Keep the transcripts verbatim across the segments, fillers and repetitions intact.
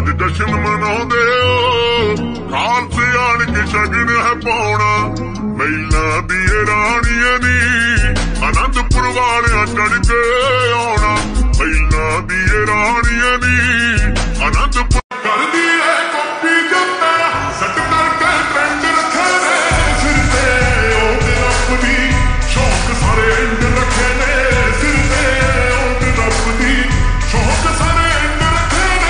अज जश्न मनाउंदे ओ खालसे आण के शगन है पाउणा महिलां दी राणियां नी आनंदपुर वालियां चढ़ के आउणा महिलां दी राणियां नी आनंदपुर करदी है कॉपी जत्ता सट करके ट्रेंड रखे ने सिर ते ओते अपनी शौक सारे इंड रखे ने सिर ते ओते अपनी शौक सारे इंड रखे ने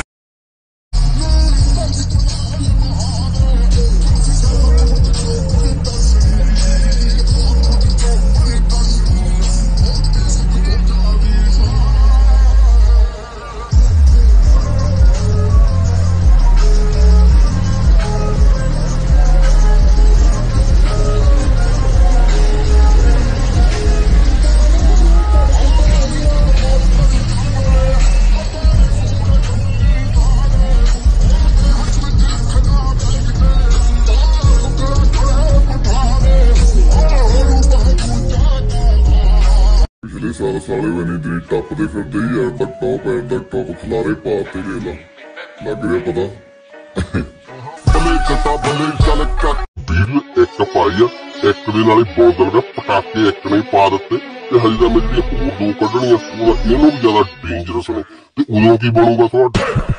पिछले साल साले बनी दी टपदे फिरदे ही यार तक टॉप एयर तक टॉप खिलारे पाते वेला लग रहा पता भले चटा भले चल कट बील एक पाई एक दे नाले बोतल में पटाके एक नहीं पा दिते ते हजी दा मेरी होर दो कढणियां पूरा इहनू भी ज्यादा डेंजरस ने ते उदों की बनूगा तुहाडा।